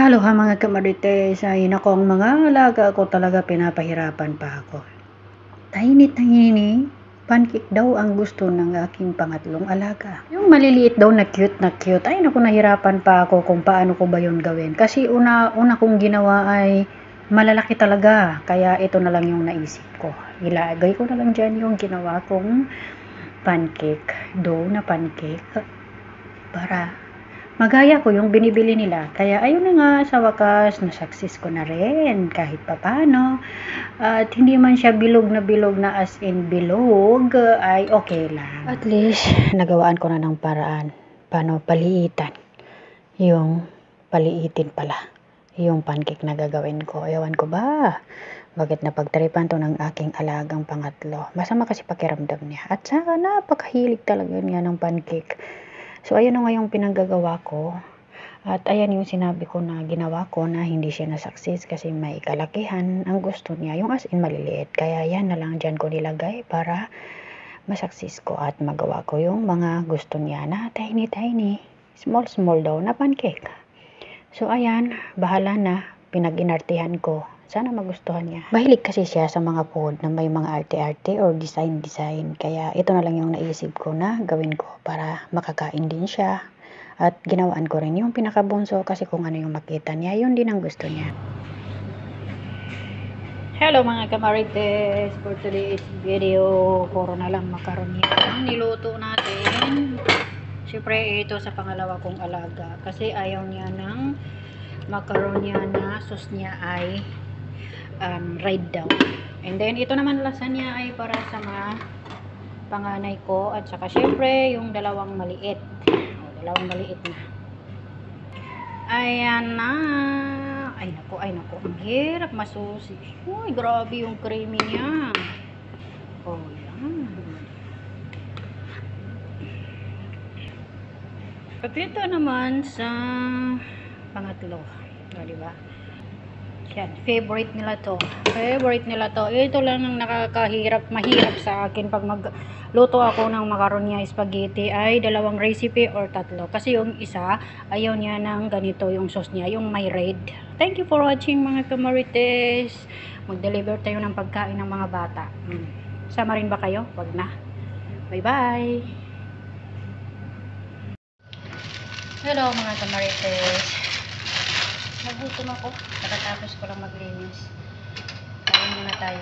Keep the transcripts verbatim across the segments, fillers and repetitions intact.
Aloha mga kamarites, ay nako ang mga alaga ko talaga pinapahirapan pa ako. Tahini-tahini, pancake daw ang gusto ng aking pangatlong alaga. Yung maliliit daw na cute na cute, ay naku nahirapan pa ako kung paano ko ba yun gawin. Kasi una, una kong ginawa ay malalaki talaga, kaya ito na lang yung naisip ko. Ilagay ko na lang dyan yung ginawa kong pancake, dough na pancake, para magaya ko yung binibili nila. Kaya ayun na nga, sa wakas, na-success ko na rin kahit papano. At hindi man siya bilog na bilog na as in bilog, ay okay lang. At least, nagawaan ko na ng paraan. Paano paliitan. Yung paliitin pala. Yung pancake na gagawin ko. Ewan ko ba? Bakit napagtripan to ng aking alagang pangatlo? Masama kasi pakiramdam niya. At saka napakahilig talaga niya ng pancake. So, ayun na nga yung pinanggagawa ko. At ayan yung sinabi ko na ginawa ko na hindi siya na-success kasi may kalakihan ang gusto niya. Yung as in maliliit. Kaya yan na lang dyan ko nilagay para ma-success ko at magawa ko yung mga gusto niya na tiny-tiny, small-small daw na pancake. So, ayan. Bahala na. Pinag-inartihan ko. Sana magustuhan niya. Mahilig kasi siya sa mga food na may mga arte-arte or design-design. Kaya ito na lang yung naisip ko na gawin ko para makakain din siya. At ginawaan ko rin yung pinakabunso kasi kung ano yung makita niya, yun din ang gusto niya. Hello mga kamarites! For today's video, puro na lang macaroni ang niluto natin. Siyempre ito sa pangalawa kong alaga. Kasi ayaw niya ng macaroni na sauce niya ay Um, ride daw. And then, ito naman lasagna ay para sa mga panganay ko. At saka, syempre, yung dalawang maliit. O, dalawang maliit na. Ayan na. Ay, naku, ay, naku. Ang hirap masusi. Uy, grabe yung creamy niya. O, yan. At ito naman sa pangatlo. O, diba? Yan, favorite nila to. Favorite nila to. Ito lang ang nakakahirap, mahirap sa akin pag magluto ako ng macaroni spaghetti ay dalawang recipe or tatlo. Kasi yung isa, ayaw niya ng ganito yung sauce niya, yung may red. Thank you for watching mga kamarites. Mag-deliver tayo ng pagkain ng mga bata. Hmm. Sama rin ba kayo? Wag na. Bye-bye. Hello mga kamarites. Nagutom ako. Pagkatapos ko lang maglinis. Kain muna tayo.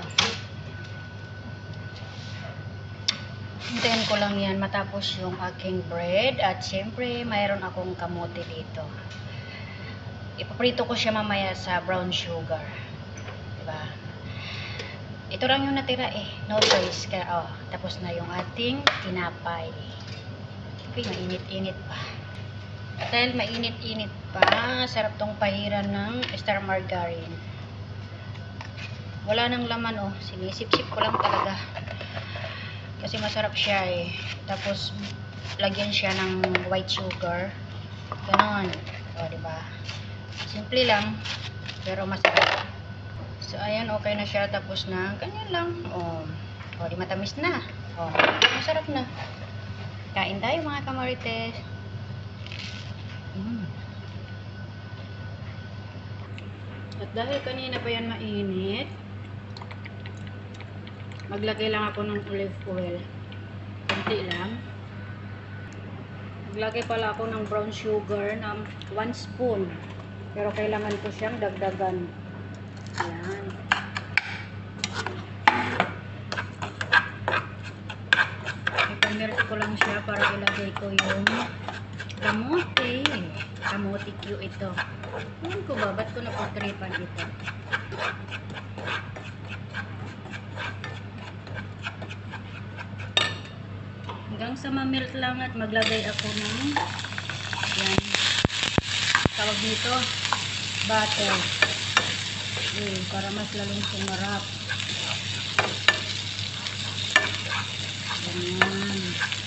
Hintayin ko lang yan matapos yung aking bread. At syempre, mayroon akong kamote dito. Ipaprito ko siya mamaya sa brown sugar. Diba? Ito lang yung natira eh. No choice. Kaya, oh, tapos na yung ating tinapay. Okay, mainit-init pa. Dahil mainit-init pa, sarap tong pahiran ng star margarine. Wala nang laman oh, sinisip-sip ko lang talaga. Kasi masarap siya eh. Tapos, lagyan siya ng white sugar. Ganon. O, diba? Simple lang, pero masarap. So, ayan, okay na siya. Tapos na, ganyan lang. O, o di matamis na. O, masarap na. Kain tayo mga kamarites. Mm. At dahil kanina pa yan mainit, maglagay lang ako ng olive oil. Kunti lang. Maglagay pala ako ng brown sugar na one spoon. Pero kailangan ko siyang dagdagan. Ayan. Ipamelt ko lang siya para ilagay ko yung kamote. Kamote Q ito. Alam ko ba? Ba't ko napagtripan ito? Hanggang sa mamelt lang at maglagay ako ng yan. Tawag nito butter. Eh, para mas lalong sumarap. Ganyan.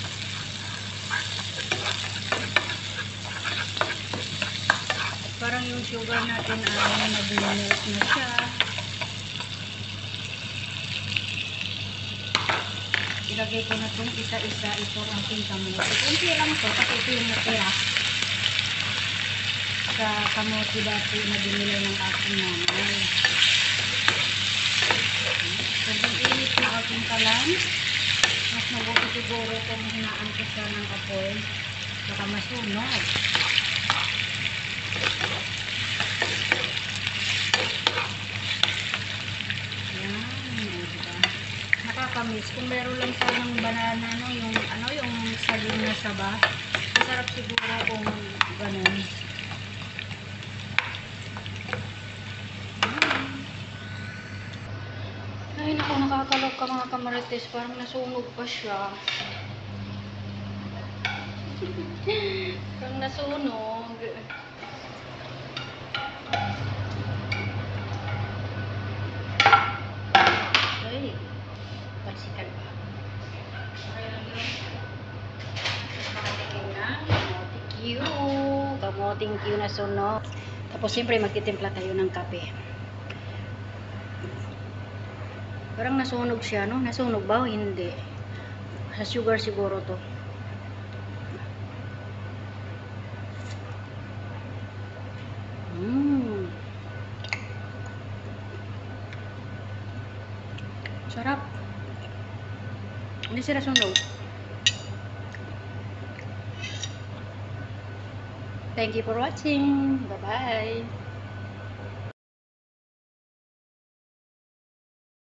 Parang yung sugar natin ay nag-melt na siya. Ilagay ko na itong isa-isa ito ang aking kamote. Kunti lang ito kasi ito yung natira. sa kamote dati na binili ng aking nanay. Sobrang init na aking kalan. Mas mabuti siguro kung hinaan ko siya ng apoy. Baka masunog. Nakakamiss. Kung meron lang sanang banana, no, yung ano, yung saging na saba. Masarap siguro kung ganun. Ay, naku, nakakalok ka mga kamarites. Parang nasunog pa siya. Parang nasunog. Ay, pansikan pa. Q. Kamoting Q na sunog. Tapos siyempre magtitimpla tayo ng kape. Parang nasunog siya, no? Nasunog ba o hindi? Sa sugar siguro to. Mmm. Sarap. Hindi sila sunog. Thank you for watching. Bye-bye.